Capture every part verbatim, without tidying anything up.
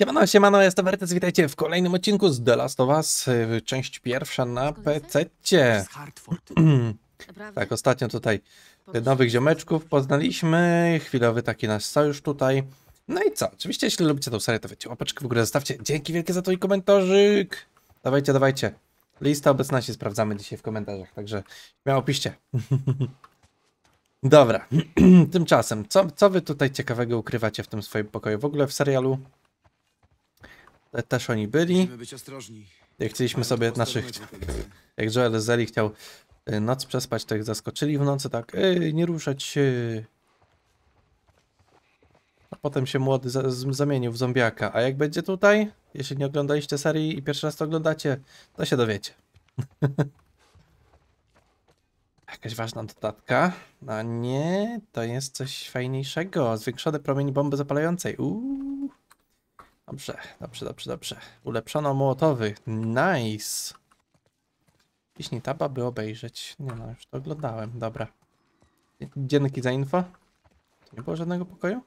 Siemano, siemano, jestem Wertes, witajcie w kolejnym odcinku z The Last of Us, y, część pierwsza na pececie. Z Hartford. Tak, ostatnio tutaj Powiedz, nowych że ziomeczków poznaliśmy, chwilowy taki nasz sojusz tutaj. No i co, oczywiście jeśli lubicie tą serię, to wiecie, łapeczkę w górę zostawcie, dzięki wielkie za to i komentarzyk. Dawajcie, dawajcie, lista obecności sprawdzamy dzisiaj w komentarzach, także śmiało piszcie. Dobra, tymczasem, co, co wy tutaj ciekawego ukrywacie w tym swoim pokoju? W ogóle w serialu te- też oni byli. Musimy być ostrożni. Jak chcieliśmy Mają sobie tu naszych, posterunek w okolicy. jak Joel z Ellie chciał y, noc przespać, to ich zaskoczyli w nocy, tak, ej, nie ruszać się. A potem się młody za z- zamienił w zombiaka. A jak będzie tutaj? Jeśli nie oglądaliście serii i pierwszy raz to oglądacie, to się dowiecie. Jakaś ważna dodatka. A nie, to jest coś fajniejszego. Zwiększony promień bomby zapalającej. Uuu. Dobrze, dobrze, dobrze, dobrze. Ulepszono mołotowy. Nice. Ciśnij taba, by obejrzeć. Nie no, już to oglądałem. Dobra. Dzięki za info. To nie było żadnego pokoju?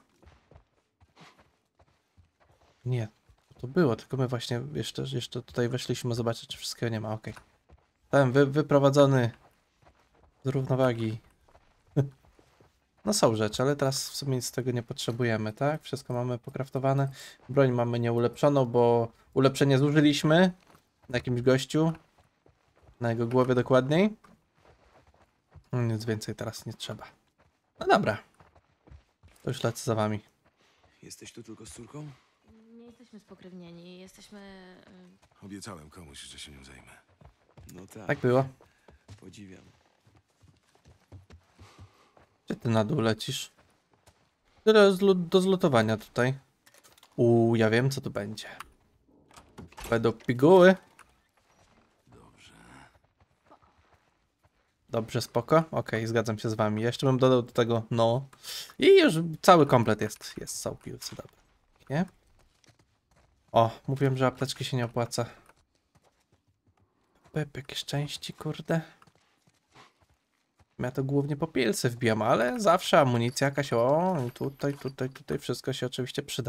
Nie. To było, tylko my właśnie jeszcze, jeszcze tutaj weszliśmy zobaczyć, czy wszystkiego nie ma. Okej. Okay. Ten wy, wyprowadzony z równowagi. No są rzeczy, ale teraz w sumie nic z tego nie potrzebujemy, tak? Wszystko mamy pokraftowane. Broń mamy nieulepszoną, bo ulepszenie zużyliśmy na jakimś gościu. Na jego głowie dokładniej. No nic więcej teraz nie trzeba. No dobra. To już lecę za wami. Jesteś tu tylko z córką? nie jesteśmy spokrewnieni, jesteśmy... y, Obiecałem komuś, że się nią zajmę. No tak, Tak było. podziwiam. Gdzie ty na dół lecisz? Tyle zlu- do zlutowania tutaj. Uuu, ja wiem co tu będzie. Będą piguły. Dobrze. Dobrze, spoko. Okej, zgadzam się z wami. Jeszcze bym dodał do tego no. I już cały komplet jest. Jest całpiłcy, dobra. Nie? O, mówiłem, że apteczki się nie opłaca. Pep, jakieś części, kurde. Ja to głównie po pilce wbijam, ale zawsze amunicja jakaś, o, tutaj, tutaj, tutaj wszystko się oczywiście przyda.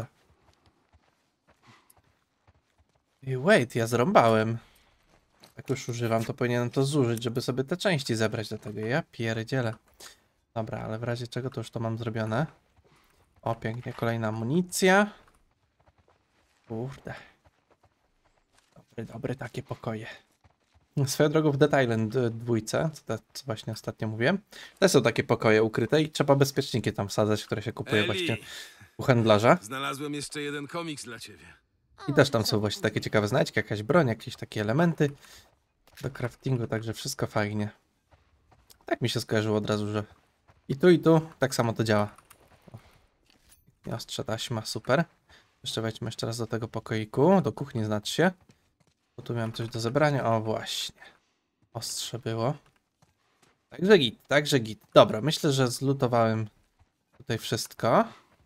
I wait, ja zrąbałem. Jak już używam, to powinienem to zużyć, żeby sobie te części zebrać do tego. Ja pierdzielę. Dobra, ale w razie czego to już to mam zrobione. O, pięknie, kolejna amunicja. Kurde. Dobre, dobre takie pokoje. Swoją drogą w Dead Island y, dwójce, co, te, co właśnie ostatnio mówiłem, też są takie pokoje ukryte i trzeba bezpieczniki tam wsadzać, które się kupuje Eli, właśnie u handlarza. znalazłem jeszcze jeden komiks dla ciebie. I też tam są właśnie takie ciekawe znajdźki, jakaś broń, jakieś takie elementy do craftingu, także wszystko fajnie. Tak mi się skojarzyło od razu, że i tu i tu tak samo to działa. I ostrze taśma, super. Jeszcze wejdźmy jeszcze raz do tego pokoiku, do kuchni znaczy się. Bo tu miałem coś do zebrania, o właśnie. Ostrze było. Także git, także git. Dobra, myślę, że zlutowałem tutaj wszystko.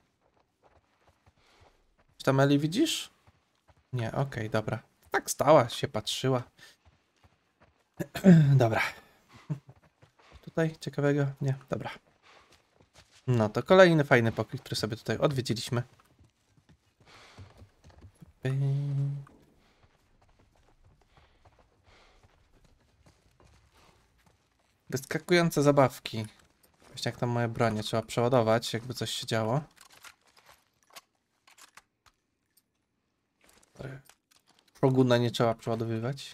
Czy tam Eli widzisz? Nie, okej, okay, dobra. Tak stała, się patrzyła. Dobra. Tutaj ciekawego? Nie, dobra. No to kolejny fajny pokój, który sobie tutaj odwiedziliśmy. Wyskakujące zabawki. Właśnie jak tam moje bronie trzeba przeładować, jakby coś się działo. Proguna nie trzeba przeładowywać.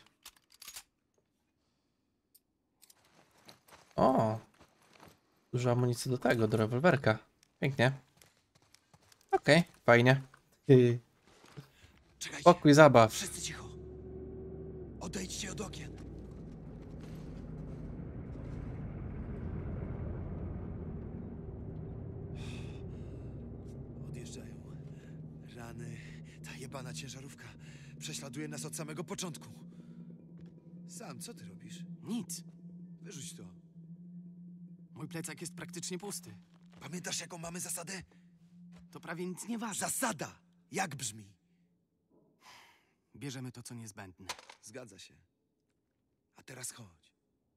O! Dużo amunicji do tego, do rewolwerka. Pięknie. Okej, okay, fajnie. Yy. Czekajcie, Pokój zabaw. wszyscy cicho. Odejdźcie od okien. Odjeżdżają. Rany, ta jebana ciężarówka prześladuje nas od samego początku. Sam, co ty robisz? Nic. Wyrzuć to. Mój plecak jest praktycznie pusty. Pamiętasz, jaką mamy zasadę? To prawie nic nie waży. Zasada! Jak brzmi? Bierzemy to, co niezbędne. Zgadza się. A teraz chodź.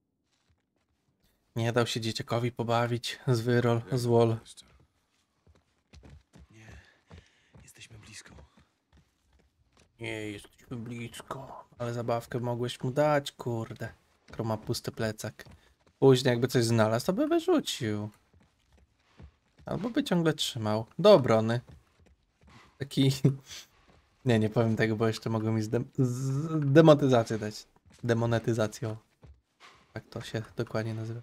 Nie dał się dzieciakowi pobawić z wyrol, z wall. Nie, jesteśmy blisko. Nie, jesteśmy blisko. Ale zabawkę mogłeś mu dać, kurde. Skoro ma pusty plecak. Później jakby coś znalazł, to by wyrzucił. Albo by ciągle trzymał. Do obrony. Taki... Nie, nie powiem tego, bo jeszcze mogą mi zdem... z... demonetyzację dać. Demonetyzacją. Tak to się dokładnie nazywa.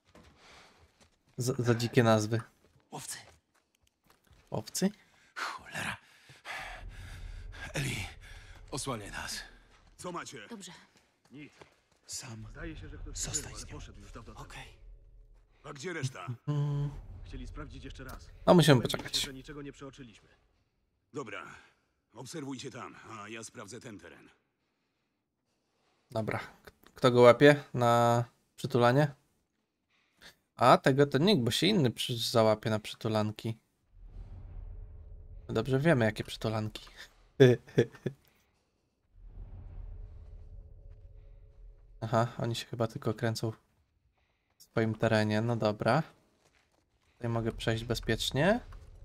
Z za dzikie nazwy. Łowcy. Owcy? Cholera. Eli, osłaniaj nas. Co macie? Dobrze. Nic. Sam. Zdaje się, że ktoś tu Zostań był, ale z nią. poszedł już dawno temu. Okej. A gdzie reszta? Mm. Chcieli sprawdzić jeszcze raz. A musimy Upewnili poczekać. się, że niczego nie przeoczyliśmy. Dobra. Obserwujcie tam, a ja sprawdzę ten teren. Dobra. K- Kto go łapie na przytulanie? A, tego to nikt, bo się inny przy załapie na przytulanki. My dobrze wiemy, jakie przytulanki. Aha, oni się chyba tylko kręcą w swoim terenie. No dobra. Tutaj mogę przejść bezpiecznie.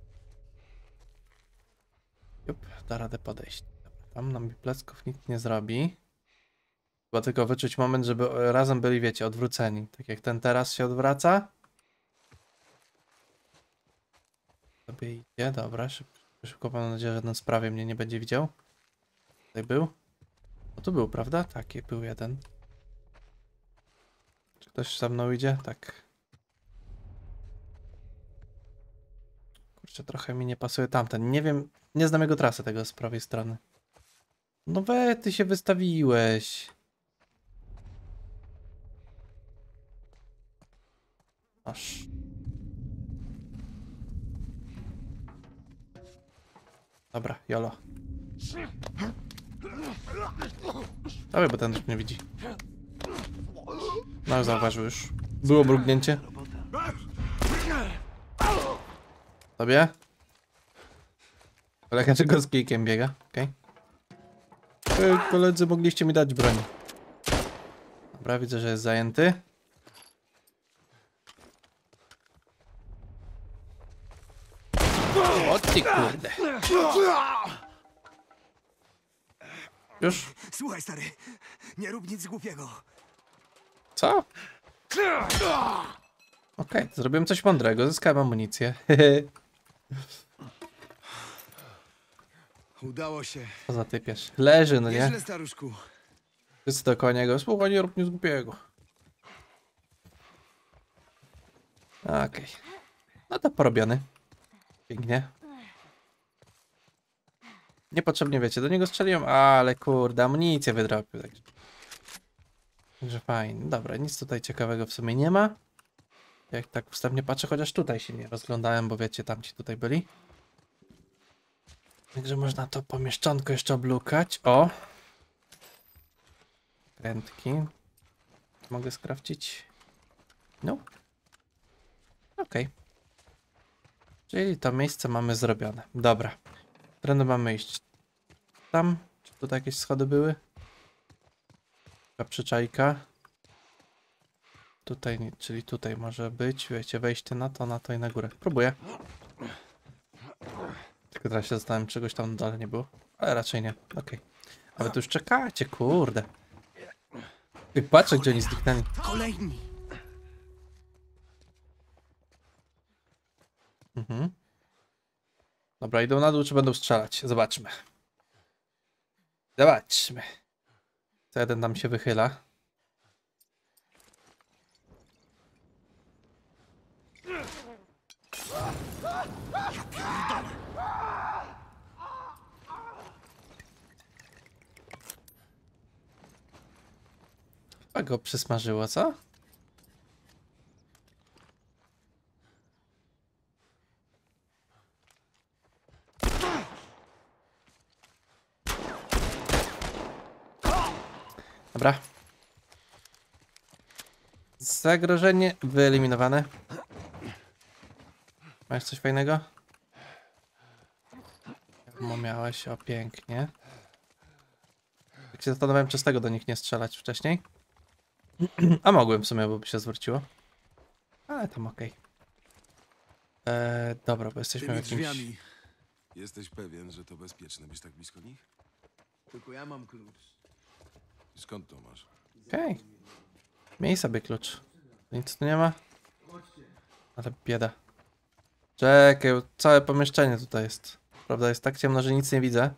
Jup, da radę podejść. Dobra, tam nam plecków nikt nie zrobi. Chyba tylko wyczuć moment, żeby razem byli, wiecie, odwróceni. Tak jak ten teraz się odwraca. Sobie idzie, dobra, szybko, szybko, mam nadzieję, że żaden z prawej mnie nie będzie widział. Tutaj był. No tu był, prawda? Taki był jeden. Czy ktoś za mną idzie? Tak. Kurczę, trochę mi nie pasuje tamten. Nie wiem, nie znam jego trasy tego z prawej strony. No we, ty się wystawiłeś. Aż. Dobra, jolo. Dawaj, bo ten już mnie widzi. No, zauważył już. Było mrugnięcie. Tobie? Kolega czego z kijkiem biega? Okej. Okay. Koledzy, mogliście mi dać broń. Dobra, widzę, że jest zajęty. O ty kurde. Już? Słuchaj, stary. Nie rób nic głupiego. Co? Okej, okay, zrobiłem coś mądrego, zyskałem amunicję. Udało się. Co za typiarz. Leży, no nie? Nieźle, staruszku. Wszyscy dookoła niego. Słuchaj, nie rób nic głupiego. Okej. Okay. No to porobiony. Pięknie. Niepotrzebnie, wiecie, do niego strzeliłem, ale kurde, amunicję wydropił. Także, także fajnie. Dobra, nic tutaj ciekawego w sumie nie ma. Jak tak wstępnie patrzę, chociaż tutaj się nie rozglądałem, bo wiecie, tamci tutaj byli. Także można to pomieszczonko jeszcze oblukać. O! Krętki. Mogę skrafcić? No. Okej. Okay. Czyli to miejsce mamy zrobione. Dobra. Którędy mamy iść? Tam? Czy tutaj jakieś schody były? Taka przyczajka. Tutaj, nie, czyli tutaj może być. Wiecie, wejście na to, na to i na górę. Próbuję. Tylko teraz się zastanawiam, czegoś tam dalej nie było. Ale raczej nie. Okej. Okay. A wy tu już czekacie, kurde. Ty patrzę, gdzie oni zniknęli. Kolejni! Mhm. Dobra, idą na dół, czy będą strzelać? Zobaczmy. Zobaczmy. Co jeden tam się wychyla. A go przysmażyło, co? Dobra. Zagrożenie wyeliminowane. Masz coś fajnego? No miałeś, o pięknie. Tak się zastanawiałem, czy z tego do nich nie strzelać wcześniej. A mogłem w sumie, bo by się zwróciło. Ale tam okej. Okay. Eee, dobra, bo jesteśmy w Tymi jakimś... drzwiami. Jesteś pewien, że to bezpieczne być tak blisko nich? Tylko ja mam klucz. Skąd to masz? Okej. Miej sobie klucz. Nic tu nie ma? Ale bieda. Czekaj, całe pomieszczenie tutaj jest. Prawda, jest tak ciemno, że nic nie widzę.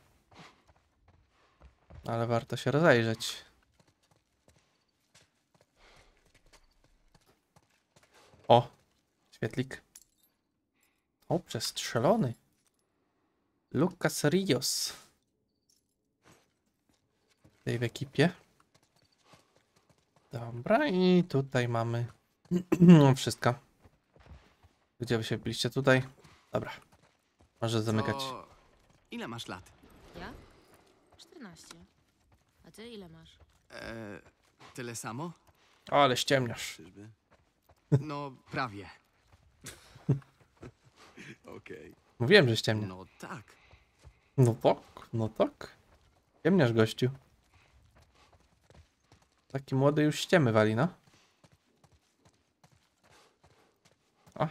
Ale warto się rozejrzeć. O! Świetlik. O, przestrzelony. Lucas Rios. Tutaj w ekipie. Dobra, i tutaj mamy wszystko. Gdzie wy się byliście? Tutaj? Dobra. Może zamykać. To... Ile masz lat? Ja? czternaście. A ty ile masz? E, tyle samo? O, ale ściemniasz. Czyżby? No, prawie. Okej. Mówiłem, że ściemnia. No tak. No tak, no tak. Ciemniasz, gościu. Taki młody już ściemy wali, no. O.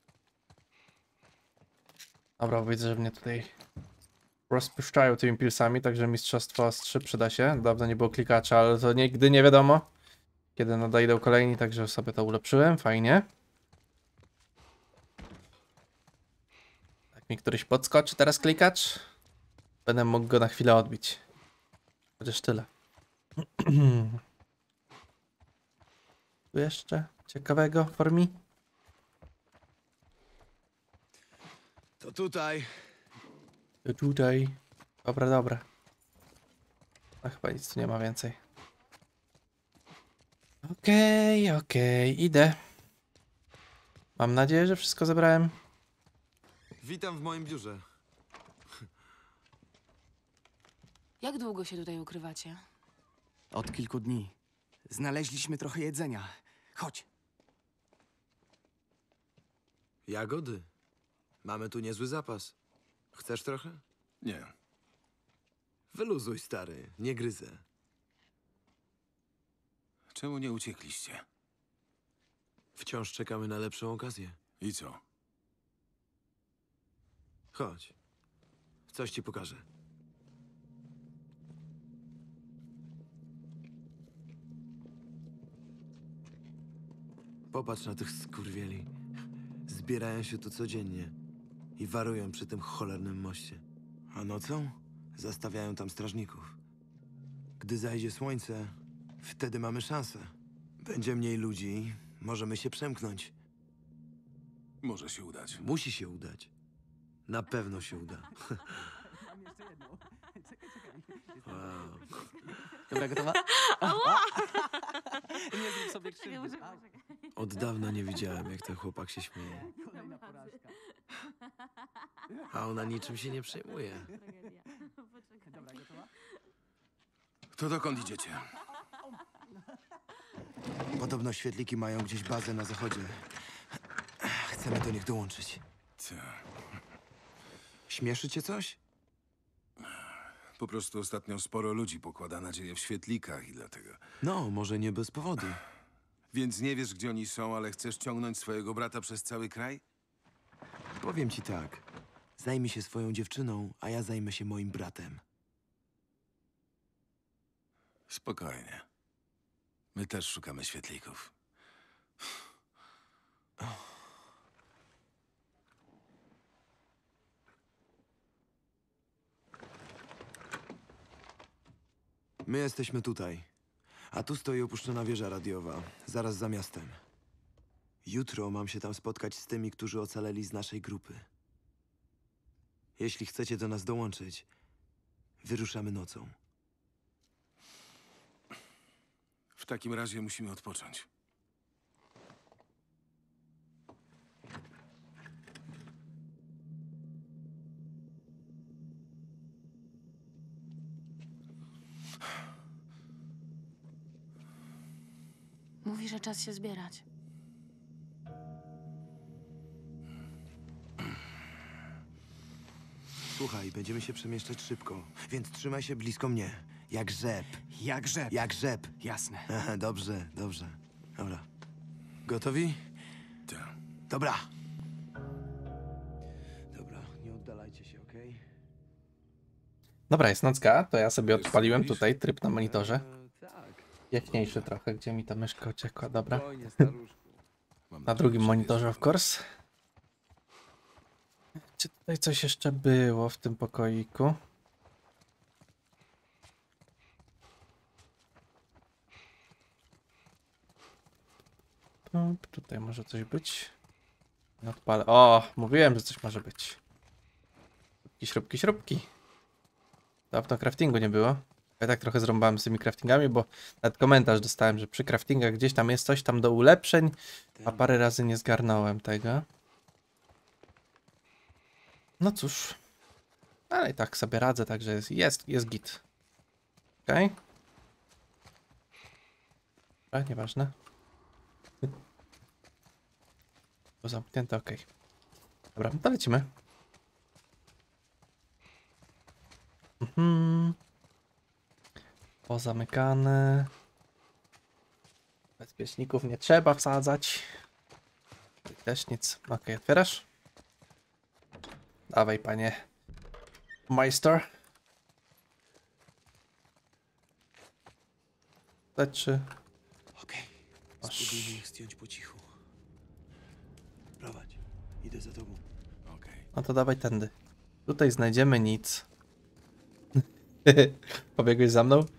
Dobra, widzę, że mnie tutaj rozpuszczają tymi pilsami, także mistrzostwo trzy przyda się. Dawno nie było klikacza, ale to nigdy nie wiadomo, kiedy nadejdą kolejni, także sobie to ulepszyłem, fajnie. Jak mi któryś podskoczy teraz klikacz, będę mógł go na chwilę odbić. Chociaż tyle. Tu jeszcze ciekawego w formie? To tutaj. To tutaj. Dobra, dobra. A chyba nic tu nie ma więcej. Okej, okay, okej, okay. Idę. Mam nadzieję, że wszystko zebrałem. Witam w moim biurze. Jak długo się tutaj ukrywacie? Od kilku dni. Znaleźliśmy trochę jedzenia. Chodź. Jagody. Mamy tu niezły zapas. Chcesz trochę? Nie. Wyluzuj, stary. Nie gryzę. Czemu nie uciekliście? Wciąż czekamy na lepszą okazję. I co? Chodź. Coś ci pokażę. Popatrz na tych skurwieli. Zbierają się tu codziennie i warują przy tym cholernym moście. A nocą zastawiają tam strażników. Gdy zajdzie słońce, wtedy mamy szansę. Będzie mniej ludzi, możemy się przemknąć. Może się udać. Musi się udać. Na pewno się uda. Wow. Dobra, gotowa? Nie zrób sobie krzywdy. Od dawna nie widziałem, jak ten chłopak się śmieje. A ona niczym się nie przejmuje. To dokąd idziecie? Podobno świetliki mają gdzieś bazę na zachodzie. Chcemy do nich dołączyć. Co? Śmieszy cię coś? Po prostu ostatnio sporo ludzi pokłada nadzieję w świetlikach i dlatego. No, może nie bez powodu. Więc nie wiesz, gdzie oni są, ale chcesz ciągnąć swojego brata przez cały kraj? Powiem ci tak. Zajmij się swoją dziewczyną, a ja zajmę się moim bratem. Spokojnie. My też szukamy świetlików. My jesteśmy tutaj. A tu stoi opuszczona wieża radiowa, zaraz za miastem. Jutro mam się tam spotkać z tymi, którzy ocaleli z naszej grupy. Jeśli chcecie do nas dołączyć, wyruszamy nocą. W takim razie musimy odpocząć. Mówi, że czas się zbierać. Słuchaj, będziemy się przemieszczać szybko, więc trzymaj się blisko mnie. Jak rzep. Jak rzep. Jak rzep. Jasne. Aha, dobrze, dobrze. Dobra. Gotowi? Tak. Dobra. Dobra, nie oddalajcie się, okej? Dobra, jest nocka, to ja sobie Wiesz, co odpaliłem robisz? tutaj tryb na monitorze. E, tak. Jaśniejszy trochę, gdzie mi ta myszka uciekła, dobra. Spokojnie, staruszku. Mam Na nadzieję, drugim że monitorze, jest of course. Czy tutaj coś jeszcze było w tym pokoiku? Pup, tutaj może coś być. Nie odpalę. O, mówiłem, że coś może być. Śrubki, śrubki, śrubki. Dawno craftingu nie było. Ja tak trochę zrąbałem z tymi craftingami, bo nawet komentarz dostałem, że przy craftingach gdzieś tam jest coś tam do ulepszeń, a parę razy nie zgarnąłem tego. No cóż. Ale i tak sobie radzę, także jest, jest, jest git. Okej. Okay. A, nieważne. To zamknięte, okej. Okay. Dobra, to lecimy. Mhm. Pozamykane. Bezpieczników nie trzeba wsadzać. Też nic. Okej, okay, otwierasz? Dawaj, panie majster. Leczy. Okej, spróbujmy ich zdjąć po cichu. Prowadź, idę za tobą. Okej. No to dawaj tędy. Tutaj znajdziemy nic. Pobiegłeś za mną?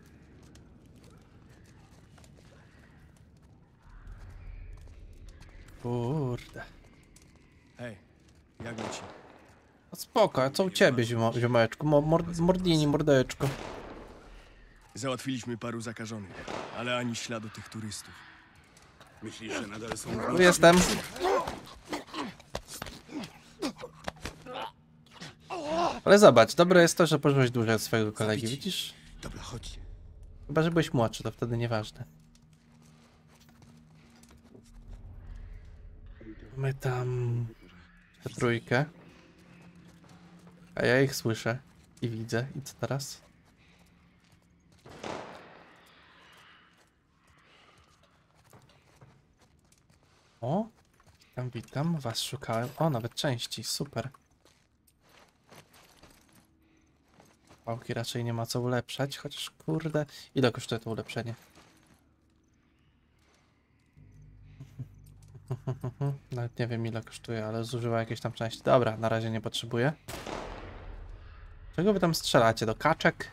Kurde. Hej, jak leci? No spoko, a co u ciebie, ziomo, ziomeczku? Mo, mord, mordini, mordeczko. Załatwiliśmy paru zakażonych, ale ani śladu tych turystów. Myślisz, że nadal są... Tu jestem. Ale zobacz, dobre jest to, że pożyłeś dłużej od swojego kolegi, widzisz? Dobra, chodźcie. Chyba, że byłeś młodszy, to wtedy nieważne. My tam... tę trójkę. A ja ich słyszę. I widzę. I co teraz? O! Witam, witam. Was szukałem. O, nawet części. Super. Pałki raczej nie ma co ulepszać, chociaż kurde... Ile kosztuje to ulepszenie? Nawet nie wiem ile kosztuje, ale zużywa jakieś tam części. Dobra, na razie nie potrzebuję. Czego wy tam strzelacie? Do kaczek?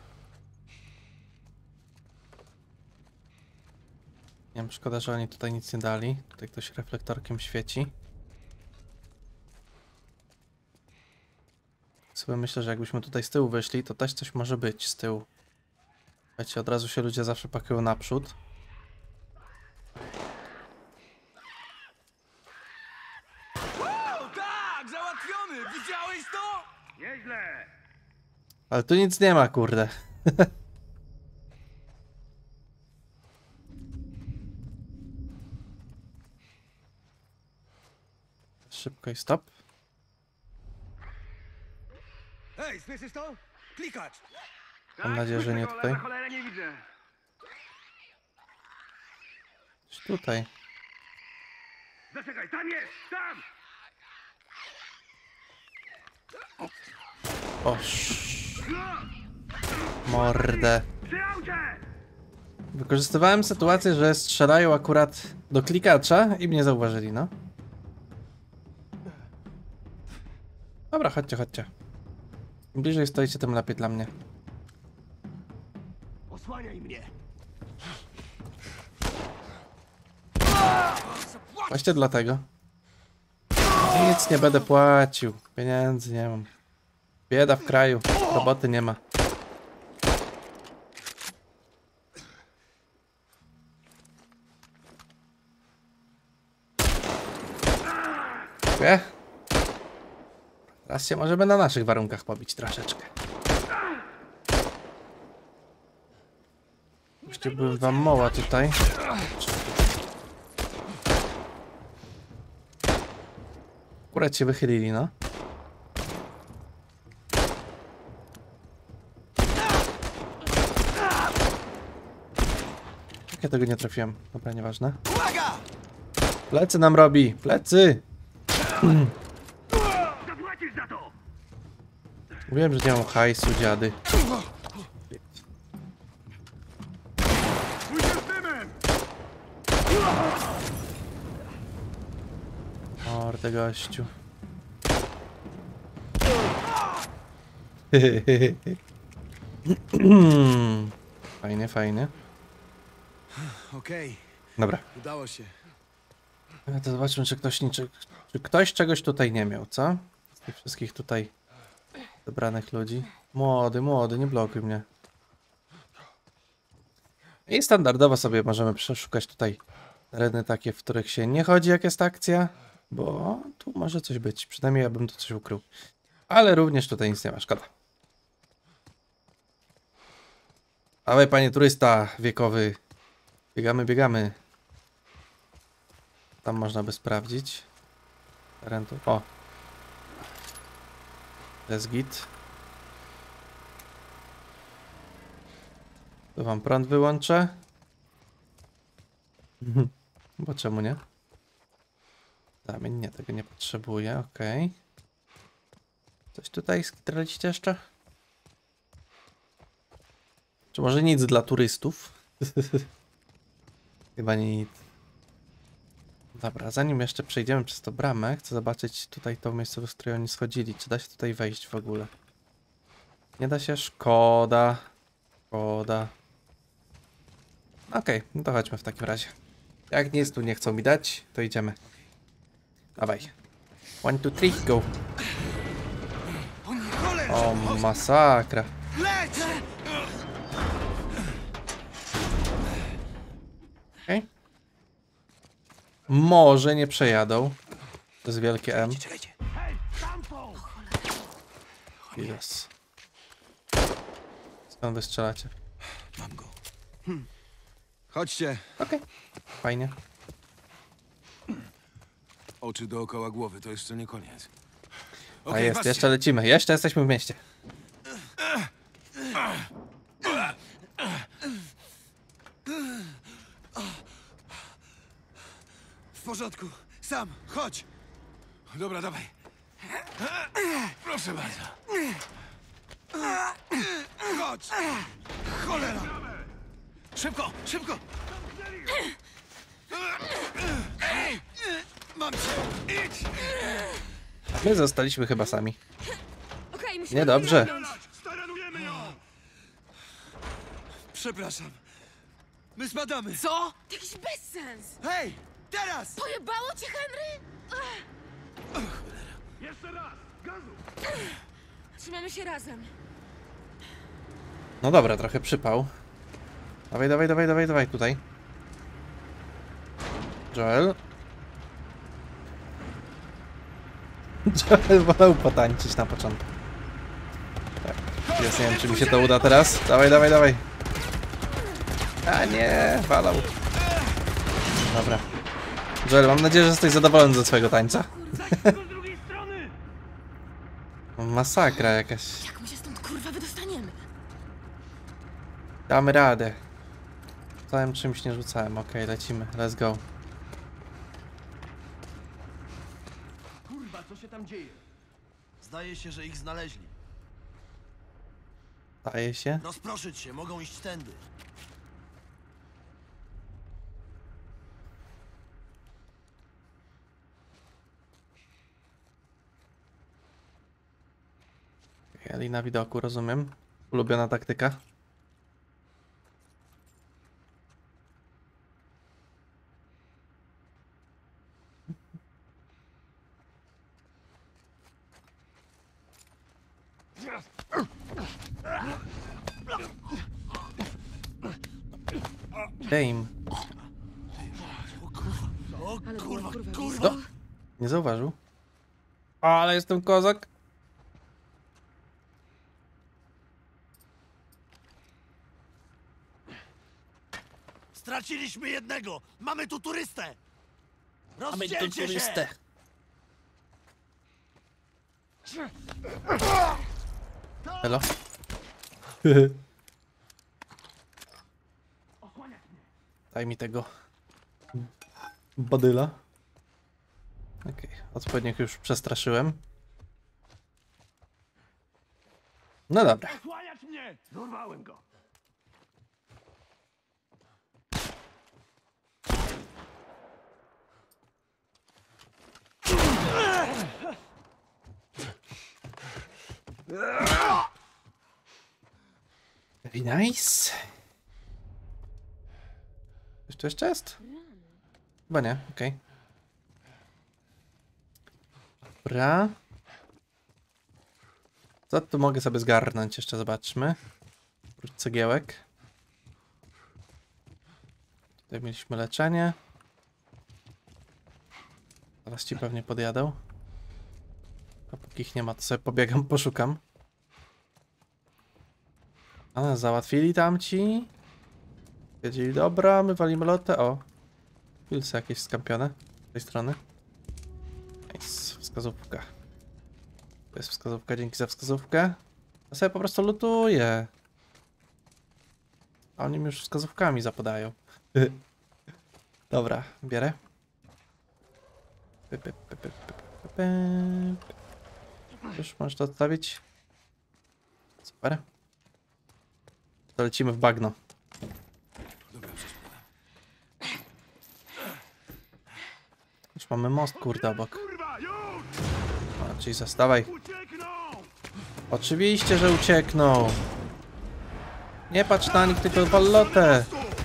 Nie wiem, szkoda, że oni tutaj nic nie dali. Tutaj ktoś reflektorkiem świeci. Sobie myślę, że jakbyśmy tutaj z tyłu wyszli, to też coś może być z tyłu. Wiecie, od razu się ludzie zawsze pakują naprzód. O, tak! Załatwiony! Widziałeś to? Nieźle! Ale tu nic nie ma, kurde. Szybko i stop. Hej, słyszysz to? Klikacz! Mam nadzieję, że nie tutaj. cholerę nie widzę. Gdzieś tutaj. Zaczekaj, tam jest! Tam! O, sz... Mordę. Przy aucie! Wykorzystywałem sytuację, że strzelają akurat do klikacza i mnie zauważyli, no. Dobra, chodźcie, chodźcie. Im bliżej stoicie, tym lepiej dla mnie. Osłaniaj mnie! Właśnie dlatego. Nic nie będę płacił. Pieniędzy nie mam. Bieda w kraju. Roboty nie ma. Wie? Teraz się możemy na naszych warunkach pobić troszeczkę. Puściłbym wam moła tutaj. Akurat się wychylili, no. Jak ja tego nie trafiłem? Dobra, nieważne. Plecy nam robi! Plecy! Zapłacisz za to! Mówiłem, że nie mam hajsu, dziady. Mordę gościu. Fajnie, fajnie. Okej, Dobra. udało się. No to zobaczmy, czy ktoś niczego, czy ktoś czegoś tutaj nie miał, co? Z tych wszystkich tutaj zebranych ludzi. Młody, młody, nie blokuj mnie. I standardowo sobie możemy przeszukać tutaj tereny takie, w których się nie chodzi, jak jest akcja, bo tu może coś być. Przynajmniej ja bym tu coś ukrył. Ale również tutaj nic nie ma, szkoda. Dawaj, panie turysta wiekowy. Biegamy, biegamy. Tam można by sprawdzić. Teren tu. O. To jest git. Tu wam prąd wyłączę. Bo czemu nie? Zamień, nie, tego nie potrzebuję, okej. Okay. Coś tutaj skitraliście jeszcze? Czy może nic dla turystów? Chyba nic. Dobra, zanim jeszcze przejdziemy przez tą bramę, chcę zobaczyć tutaj tą miejscowość, z której oni schodzili. Czy da się tutaj wejść w ogóle? Nie da się? Szkoda. Szkoda. Okej, okay, no to chodźmy w takim razie. Jak nic tu nie chcą mi dać, to idziemy. Dawaj. One, two, three, go. O, masakra. Okej. Okay. Może nie przejadą. To jest wielkie M. Yes. Skąd wy strzelacie? Mam go. Hm. Chodźcie. Okej. Okay. Fajnie. Oczy dookoła głowy, to jeszcze nie koniec. A Okej, jest, patrzcie. jeszcze lecimy. Jeszcze jesteśmy w mieście. W porządku. Sam, chodź. Dobra, dawaj. Proszę bardzo. Chodź. Cholera. Szybko, szybko. Mam cię. Idź. My zostaliśmy chyba sami. Okej, musimy Niedobrze. go wyciągnąć. Staranujemy ją! Przepraszam. My spadamy. Co? Jakiś bezsens! Hej, teraz. Pojebało cię, Henry? Jeszcze raz! Gazu! Trzymamy się razem. No dobra, trochę przypał. Dawaj, dawaj, dawaj, dawaj, dawaj, tutaj. Joel. Joel wolał potańczyć na początku. Tak. Jest, nie wiem, czy mi się to uda teraz. Dawaj, dawaj, dawaj. A nie, walał. Dobra. Joel, mam nadzieję, że jesteś zadowolony ze swojego tańca. Masakra jakaś. Jak my się stąd kurwa wydostaniemy? Damy radę. Całym czymś nie rzucałem. Okej, okay, lecimy. Let's go. Kurwa, co się tam dzieje? Zdaje się, że ich znaleźli. Daje się. Rozproszyć się, mogą iść tędy. Eli na widoku, rozumiem. Ulubiona taktyka. Dame. O Ale kurwa, kurwa, kurwa! No. Nie zauważył. Ale jestem kozak. Straciliśmy jednego! Mamy tu turystę! Mamy tu Rozdzielcie się! turystę. Hello? Daj mi tego badyla. Okej, okay. Odpowiednio już przestraszyłem. No dobra. Osłaniać mnie! Dorwałem go! Very nice. Jeszcze jeszcze jest? Chyba nie, okej. Okay. Dobra. Co tu mogę sobie zgarnąć? Jeszcze zobaczmy. Oprócz cegiełek. Tutaj mieliśmy leczenie. Zaraz ci pewnie podjadą. A póki ich nie ma, to sobie pobiegam, poszukam. A, załatwili tamci. Wiedzieli, dobra, my walimy lotę. O, pilsy jakieś skampione z tej strony. Nice, wskazówka. To jest wskazówka, dzięki za wskazówkę. Ja sobie po prostu lutuję. A oni mi już wskazówkami zapadają. Dobra, bierę. Pyp, pyp, pyp, pyp, pyp, pyp. Już możesz to odstawić. Super. To lecimy w bagno. Już mamy most, kurde, obok. O, czyli zastawaj. Oczywiście, że uciekną. Nie patrz na nich, tylko wal lotę.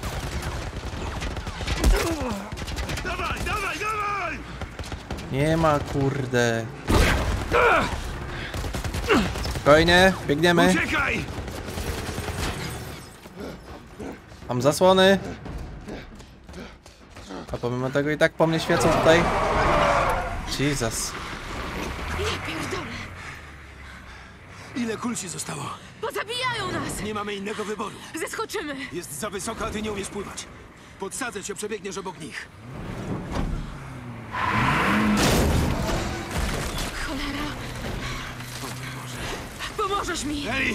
Nie ma, kurde. Spokojnie, biegniemy. Mam zasłony. A pomimo tego i tak po mnie świecą tutaj. Jesus. Ile kul ci zostało? Pozabijają nas! Nie mamy innego wyboru. Zeskoczymy! Jest za wysoko, a ty nie umiesz pływać. Podsadzę cię, przebiegniesz obok nich. Cholera! Pomożesz mi! Eli!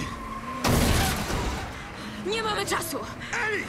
Nie mamy czasu! Eli!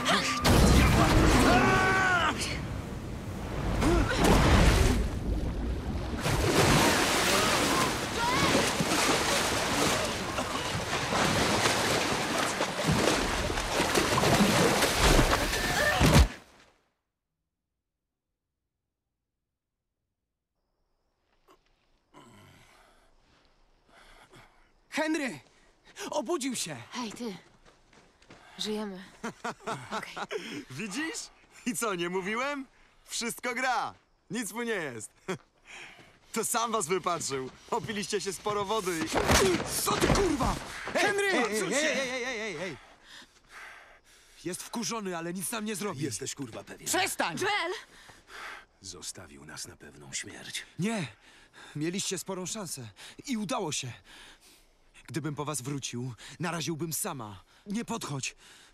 Henry! Obudził się! Hej, ty. Żyjemy. Okej. Widzisz? I co, nie mówiłem? Wszystko gra. Nic mu nie jest. To sam was wypatrzył. Opiliście się sporo wody i... Co ty, kurwa? Henry! Ej, ej, ej, ej, ej, ej, ej. Jest wkurzony, ale nic nam nie zrobi. Jesteś kurwa pewien. Przestań! Joel! Zostawił nas na pewną śmierć. Nie. Mieliście sporą szansę. I udało się. Gdybym po was wrócił, naraziłbym sama. Nie podchodź.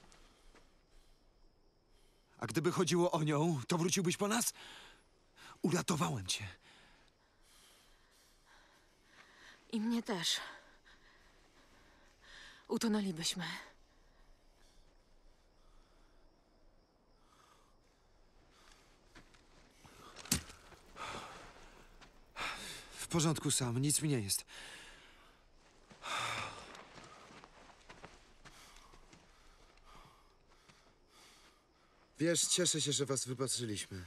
A gdyby chodziło o nią, to wróciłbyś po nas? Uratowałem cię. I mnie też. Utonęlibyśmy. W porządku, Sam. Nic mi nie jest. Wiesz, cieszę się, że was wypatrzyliśmy.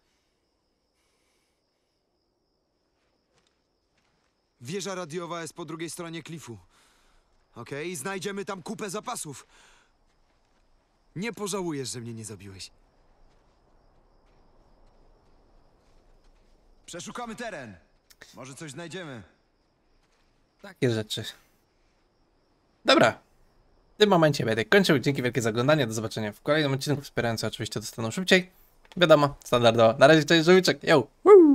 Wieża radiowa jest po drugiej stronie klifu. Okej? Znajdziemy tam kupę zapasów. Nie pożałujesz, że mnie nie zabiłeś. Przeszukamy teren. Może coś znajdziemy. Takie rzeczy. Dobra. W tym momencie będę kończył. Dzięki wielkie za oglądanie. Do zobaczenia w kolejnym odcinku. Wspierający oczywiście dostaną szybciej. Wiadomo, standardowo. Na razie, cześć, żółwiczek. Yo! Woo!